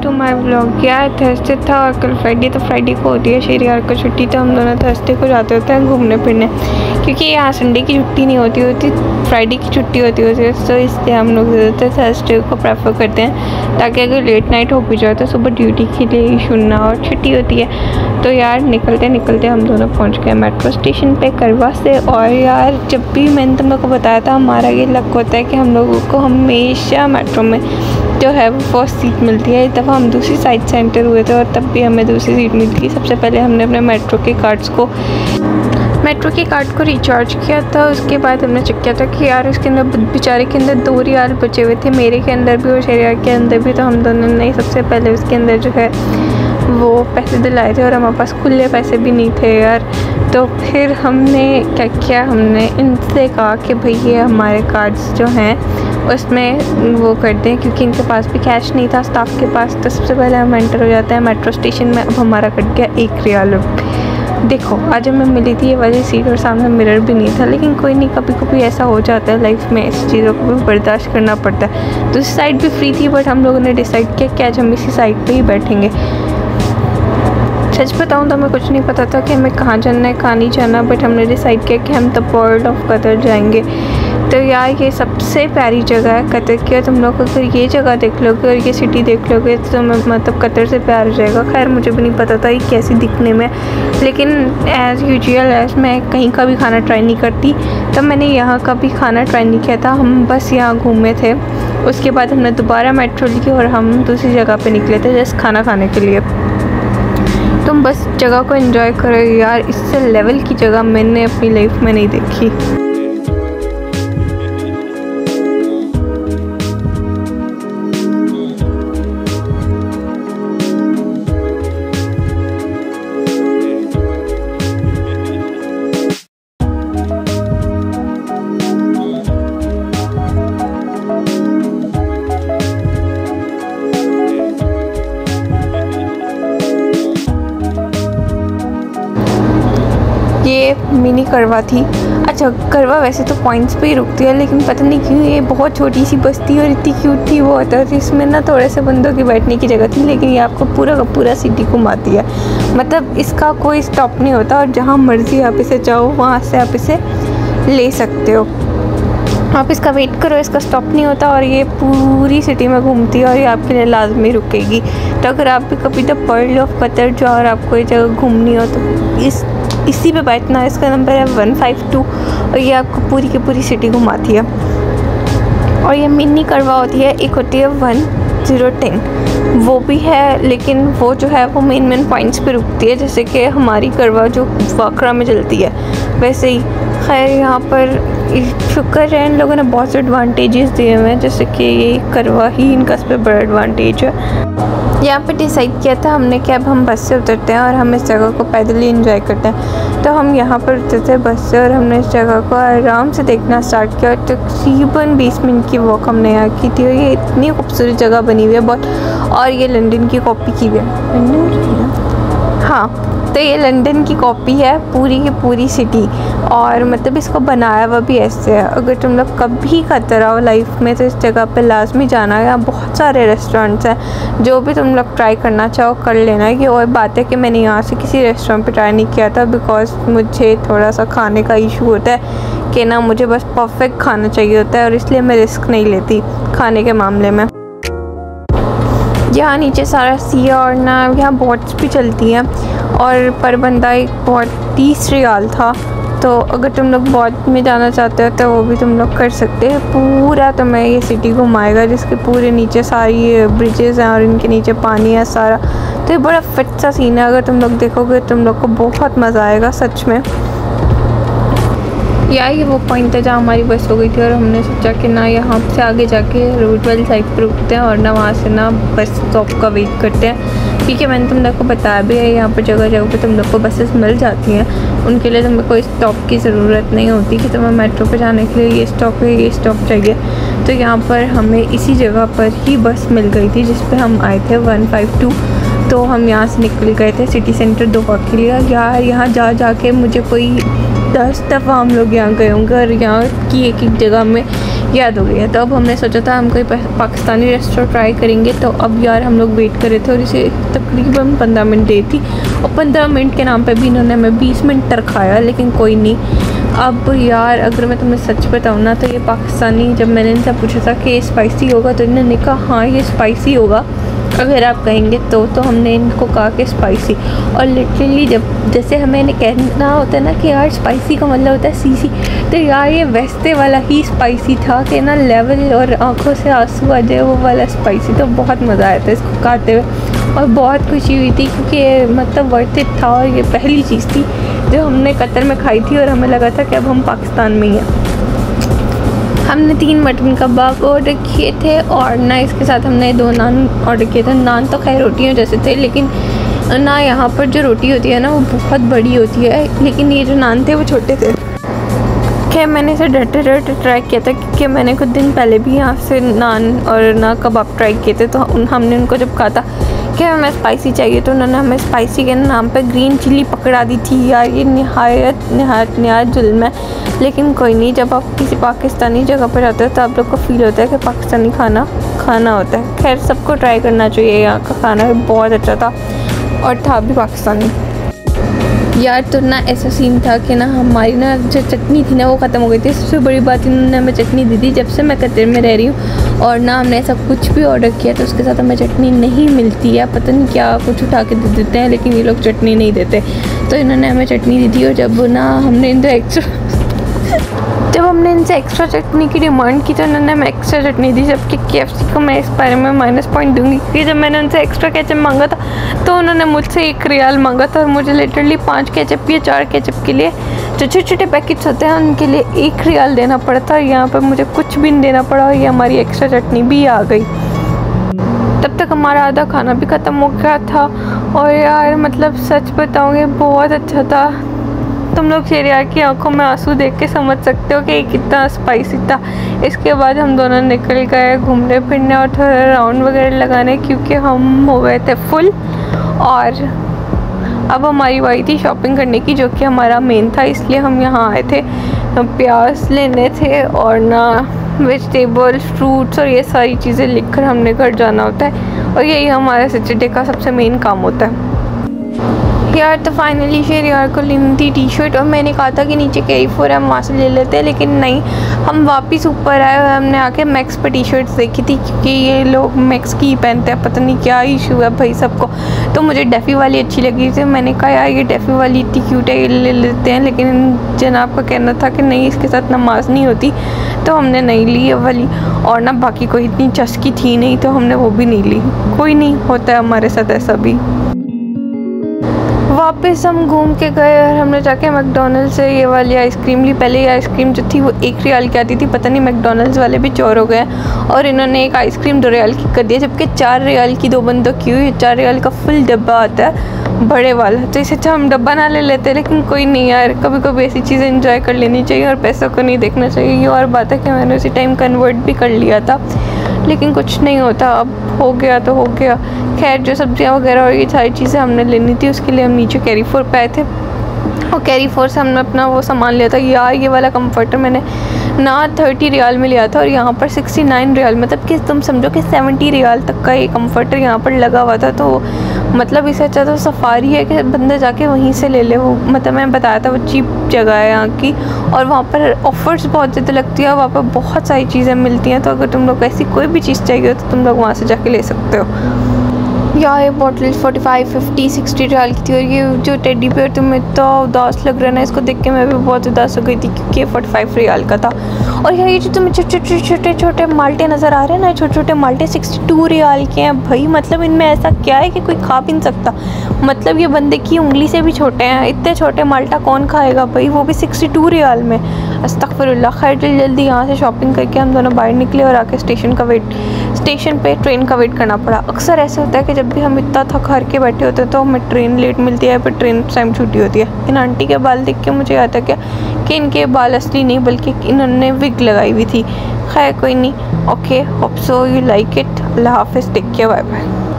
To my vlog. यार Thursday था और कल फ्राइडे, तो फ्राइडे को होती है शेरियार को छुट्टी, तो हम दोनों थर्सडे को जाते होते हैं घूमने फिरने, क्योंकि यहाँ संडे की छुट्टी नहीं होती फ्राइडे की छुट्टी होती है, तो इसलिए हम लोग ज़्यादातर थर्सडे को प्रेफर करते हैं, ताकि अगर लेट नाइट हो भी जाए तो सुबह ड्यूटी के लिए इशू ना और छुट्टी होती है। तो यार निकलते निकलते हम दोनों पहुँच गए मेट्रो स्टेशन पे करवा से। और यार जब भी मैंने तुम लोग को बताया था, हमारा ये लक होता है कि हम लोगों को हमेशा मेट्रो में जो है वो फर्स्ट सीट मिलती है। इस दफ़ा हम दूसरी साइड से एंटर हुए थे और तब भी हमें दूसरी सीट मिलती। सबसे पहले हमने अपने मेट्रो के कार्ड को रिचार्ज किया था। उसके बाद हमने चेक किया था कि यार उसके अंदर बेचारे के अंदर 2 रियाल बचे हुए थे, मेरे के अंदर भी और शरिया के अंदर भी। तो हम दोनों ने सबसे पहले उसके अंदर जो है वो पैसे दिलाए थे, और हमारे पास खुले पैसे भी नहीं थे यार। तो फिर हमने क्या किया, हमने इनसे कहा कि भाई ये हमारे कार्ड्स जो हैं उसमें वो कर दें, क्योंकि इनके पास भी कैश नहीं था स्टाफ के पास। तो सबसे पहले हम एंटर हो जाते हैं मेट्रो स्टेशन में। अब हमारा कट गया 1 रियाल। देखो आज हमें मिली थी ये वाली सीट और सामने मिरर भी नहीं था, लेकिन कोई नहीं, कभी कभी ऐसा हो जाता है लाइफ में, इस चीज़ों को भी बर्दाश्त करना पड़ता है। दूसरी साइड भी फ्री थी, बट हम लोगों ने डिसाइड किया कि आज हम इसी साइड पे ही बैठेंगे। सच बताऊँ तो हमें कुछ नहीं पता था कि हमें कहाँ जाना है कहाँ नहीं जाना, बट हमने डिसाइड किया कि हम द पर्ल ऑफ कतर जाएंगे। तो यार ये सबसे प्यारी जगह है कतर की, तुम लोग अगर ये जगह देख लोगे और ये सिटी देख लोगे तो मतलब कतर से प्यार हो जाएगा। खैर मुझे भी नहीं पता था ये कैसी दिखने में, लेकिन एज़ यूजुअल मैं कहीं का भी खाना ट्राई नहीं करती, तो मैंने यहाँ का भी खाना ट्राई नहीं किया था। हम बस यहाँ घूमे थे, उसके बाद हमने दोबारा मेट्रो ली और हम दूसरी जगह पर निकले थे जस्ट खाना खाने के लिए। तुम बस जगह को एंजॉय करो यार, इससे लेवल की जगह मैंने अपनी लाइफ में नहीं देखी। ये मिनी करवा थी। अच्छा करवा वैसे तो पॉइंट्स पे ही रुकती है, लेकिन पता नहीं क्यों ये बहुत छोटी सी बस थी और इतनी क्यूट थी वो होता है। इसमें ना थोड़े से बंदों की बैठने की जगह थी, लेकिन ये आपको पूरा का पूरा सिटी घुमाती है, मतलब इसका कोई स्टॉप नहीं होता, और जहाँ मर्ज़ी आप इसे चाहो वहाँ से आप इसे ले सकते हो। आप इसका वेट करो, इसका स्टॉप नहीं होता, और ये पूरी सिटी में घूमती है और ये आपके लिए लाजमी रुकेगी। तो अगर आप भी कभी द पर्ल ऑफ कतर जाओ और आपको ये जगह घूमनी हो तो इसी पे बैठना। इसका नंबर है 152 और ये आपको पूरी की पूरी सिटी घुमाती है। और ये मिनी करवा होती है, एक होती है 1010 वो भी है, लेकिन वो जो है वो मेन पॉइंट्स पे रुकती है, जैसे कि हमारी करवा जो वाकरा में चलती है वैसे ही। खैर यहाँ पर शुक्र है इन लोगों ने बहुत से एडवांटेजेस दिए हुए हैं, जैसे कि ये करवा ही इनका सबसे बड़ा एडवांटेज है। यहाँ पे डिसाइड किया था हमने कि अब हम बस से उतरते हैं और हम इस जगह को पैदल ही एंजॉय करते हैं। तो हम यहाँ पर उतरते बस से और हमने इस जगह को आराम से देखना स्टार्ट किया। तकरीबन 20 मिनट की वॉक हमने यहाँ की थी, और ये इतनी खूबसूरत जगह बनी हुई है बहुत, और ये लंदन की कॉपी की हुई है। हाँ, तो ये लंदन की कॉपी है पूरी की पूरी सिटी, और मतलब इसको बनाया हुआ भी ऐसे है। अगर तुम लोग कभी कतर आओ लाइफ में तो इस जगह पे लाजमी जाना है। यहाँ बहुत सारे रेस्टोरेंट्स हैं, जो भी तुम लोग ट्राई करना चाहो कर लेना। ये और बात है कि मैंने यहाँ से किसी रेस्टोरेंट पे ट्राई नहीं किया था, बिकॉज मुझे थोड़ा सा खाने का इशू होता है कि ना मुझे बस परफेक्ट खाना चाहिए होता है, और इसलिए मैं रिस्क नहीं लेती खाने के मामले में। यहाँ नीचे सारा सी और ना यहाँ बोट्स भी चलती हैं, और पर बंदा एक बोट 30 रियाल था। तो अगर तुम लोग बोट में जाना चाहते हो तो वो भी तुम लोग कर सकते हैं। पूरा तुम्हें ये सिटी घुमाएगा, जिसके पूरे नीचे सारी ब्रिजेज़ हैं और इनके नीचे पानी है सारा। तो ये बड़ा फिट सा सीन है, अगर तुम लोग देखोगे तुम लोग को बहुत मज़ा आएगा सच में। ये वो पॉइंट है जहाँ हमारी बस हो गई थी, और हमने सोचा कि ना यहाँ से आगे जाके रोड वाली साइड पर रुकते हैं और ना वहाँ से ना बस स्टॉप का वेट करते हैं, क्योंकि मैंने तुम लोग को बताया भी है यहाँ पर जगह जगह पे तुम लोग को बसेस मिल जाती हैं। उनके लिए तुम्हें कोई स्टॉप की ज़रूरत नहीं होती कि तुम्हें मेट्रो पे जाने के लिए ये स्टॉप है ये स्टॉप चाहिए। तो यहाँ पर हमें इसी जगह पर ही बस मिल गई थी जिस पर हम आए थे 152। तो हम यहाँ से निकल गए थे सिटी सेंटर दोपहर के लिए। यार यहाँ जा के मुझे कोई 10 दफ़ा हम लोग यहाँ गए होंगे, और यहाँ की एक जगह में याद हो गया। तो अब हमने सोचा था हम कोई पाकिस्तानी रेस्टोरेंट ट्राई करेंगे। तो अब यार हम लोग वेट कर रहे थे और इसे तकरीबन 15 मिनट देर थी और 15 मिनट के नाम पे भी इन्होंने हमें 20 मिनट रखाया, लेकिन कोई नहीं। अब यार अगर मैं तुम्हें सच बताऊँ ना तो ये पाकिस्तानी, जब मैंने इनसे पूछा था कि स्पाइसी होगा तो इन्होंने कहा हाँ ये स्पाइसी होगा अगर आप कहेंगे तो हमने इनको कहा कि स्पाइसी। और लिटरली जब जैसे हमें इन्हें कहना होता है ना कि यार स्पाइसी का मतलब होता है सीसी, तो यार ये वैसे वाला ही स्पाइसी था कि ना लेवल और आंखों से आंसू आ जाए वो वाला स्पाइसी। तो बहुत मज़ा आया था इसको खाते हुए और बहुत खुशी हुई थी क्योंकि ये मतलब वर्थ इट था और ये पहली चीज़ थी जो हमने कतर में खाई थी और हमें लगा था कि अब हम पाकिस्तान में ही हैं। हमने 3 मटन कबाब ऑर्डर किए थे और ना इसके साथ हमने 2 नान ऑर्डर किए थे। नान तो खैर रोटियों जैसे थे, लेकिन ना यहाँ पर जो रोटी होती है ना वो बहुत बड़ी होती है, लेकिन ये जो नान थे वो छोटे थे। खैर मैंने इसे डरते ट्राई किया था क्योंकि मैंने कुछ दिन पहले भी यहाँ से नान और ना कबाब ट्राई किए थे। तो हमने उनको जब कहा था कि हमें स्पाइसी चाहिए तो उन्होंने हमें स्पाइसी के नाम पे ग्रीन चिली पकड़ा दी थी। यार ये नहायत जुल्म है, लेकिन कोई नहीं, जब आप किसी पाकिस्तानी जगह पर जाते हो तो आप लोग को फील होता है कि पाकिस्तानी खाना होता है। खैर सबको ट्राई करना चाहिए, यहाँ का खाना भी बहुत अच्छा था और था भी पाकिस्तानी। यार तो ना ऐसा सीन था कि ना हमारी ना जो चटनी थी ना वो ख़त्म हो गई थी। सबसे बड़ी बात इन्होंने हमें चटनी दी थी। जब से मैं कतर में रह रही हूँ और ना हमने ऐसा कुछ भी ऑर्डर किया तो उसके साथ हमें चटनी नहीं मिलती है। पता नहीं क्या कुछ उठा के दे देते हैं, लेकिन ये लोग चटनी नहीं देते। तो इन्होंने हमें चटनी दी थी और जब ना हमने इनसे एक्स्ट्रा चटनी की डिमांड की तो उन्होंने हमें एक्स्ट्रा चटनी दी। जबकि KFC को मैं इस बारे में माइनस पॉइंट दूंगी क्योंकि जब मैंने उनसे एक्स्ट्रा केचप मांगा था तो उन्होंने मुझसे 1 रियाल मांगा था और मुझे लिटरली 5 केचप या 4 केचप के लिए जो छोटे छोटे पैकेट्स होते हैं उनके लिए 1 रियाल देना पड़ता और यहाँ पर मुझे कुछ भी नहीं देना पड़ा और ये हमारी एक्स्ट्रा चटनी भी आ गई। तब तक हमारा आधा खाना भी ख़त्म हो गया था और यार मतलब सच बताऊँगी बहुत अच्छा था। तुम लोग शेरियार की आंखों में आंसू देख के समझ सकते हो कि कितना स्पाइसी था। इसके बाद हम दोनों निकल गए घूमने फिरने और थोड़ा राउंड वगैरह लगाने क्योंकि हम हो गए थे फुल। और अब हमारी बारी थी शॉपिंग करने की, जो कि हमारा मेन था, इसलिए हम यहाँ आए थे। प्याज लेने थे और ना वेजिटेबल्स, फ्रूट्स और ये सारी चीज़ें लिखकर हमने घर जाना होता है और यही हमारे सैटरडे का सबसे मेन काम होता है। यार तो फाइनली शेरियार को लेनी थी टी-शर्ट और मैंने कहा था कि नीचे Carrefour है हम वहाँ से ले लेते हैं, लेकिन नहीं, हम वापस ऊपर आए और हमने आके मैक्स पर टी-शर्ट्स देखी थी क्योंकि ये लोग मैक्स की ही पहनते हैं। पता नहीं क्या इशू है भाई सबको। तो मुझे डेफ़ी वाली अच्छी लगी थी, मैंने कहा यार ये डेफ़ी वाली इतनी क्यूट है, ये ले लेते हैं। लेकिन जनाब का कहना था कि नहीं इसके साथ नमाज नहीं होती, तो हमने नहीं ली ये वाली। और ना बाकी कोई इतनी चस्की थी नहीं तो हमने वो भी नहीं ली। कोई नहीं, होता है हमारे साथ ऐसा भी। वापस हम घूम के गए और हमने जाके मैकडॉनल्ड्स से ये वाली आइसक्रीम ली। पहले ये आइसक्रीम जो थी वो 1 रियाल की आती थी, पता नहीं मैकडॉनल्ड्स वाले भी चोर हो गए और इन्होंने एक आइसक्रीम 2 रियाल की कर दी, जबकि 4 रियाल की 2 बंदों की हुई। 4 रियाल का फुल डब्बा आता है बड़े वाला, तो इसे अच्छा हम डब्बा ना ले लेते। लेकिन कोई नहीं यार, कभी कभी ऐसी चीज़ें इंजॉय कर लेनी चाहिए और पैसों को नहीं देखना चाहिए। ये और बात है कि मैंने उसी टाइम कन्वर्ट भी कर लिया था, लेकिन कुछ नहीं होता, अब हो गया तो हो गया। खैर जो सब्जियां वगैरह और ये सारी चीज़ें हमने लेनी थी उसके लिए हम नीचे Carrefour पे आए थे और Carrefour से हमने अपना वो सामान लिया था। यार ये वाला कंफर्टर मैंने ना 30 रियाल में लिया था और यहाँ पर 69 रियाल, मतलब कि तुम समझो कि 70 रियाल तक का ये कंफर्टर यहाँ पर लगा हुआ था। तो मतलब इससे अच्छा तो सफारी है कि बंदा जाके वहीं से ले ले। वो मतलब मैं बताया था वो चीप जगह है यहाँ की और वहाँ पर ऑफ़र्स बहुत ज़्यादा लगती है, वहाँ पर बहुत सारी चीज़ें मिलती हैं। तो अगर तुम लोग ऐसी कोई भी चीज़ चाहिए हो तो तुम लोग वहाँ से जाके ले सकते हो। यार ये बॉटल 45, 50, 60 रियाल की थी और ये जो टेडी बेयर तुम्हें इतना उदास लग रहा है ना, इसको देख के मैं भी बहुत उदास हो गई थी क्योंकि ये 45 रियाल का था। और यार ये जो तुम्हें छोटे छोटे माल्टे नज़र आ रहे हैं ना, छोटे छोटे माल्टे 62 रियाल के हैं भाई। मतलब इनमें ऐसा क्या है कि कोई खा भी नहीं सकता, मतलब ये बंदे की उंगली से भी छोटे हैं। इतने छोटे माल्टा कौन खाएगा भाई, वो भी 62 रियाल में। अस्तगफिरुल्लाह। खैर जल्दी यहाँ से शॉपिंग करके हम दोनों बाहर निकले और आके स्टेशन पे ट्रेन का वेट करना पड़ा। अक्सर ऐसा होता है कि जब भी हम इतना थक हार के बैठे होते हैं तो हमें ट्रेन लेट मिलती है, पर ट्रेन टाइम छुट्टी होती है। इन आंटी के बाल देख के मुझे याद है क्या कि इनके बाल असली नहीं बल्कि इन्होंने विग लगाई हुई थी। खैर कोई नहीं, okay, hope so you like it. अल्लाह हाफिज़, टेक केयर, बाय बाय।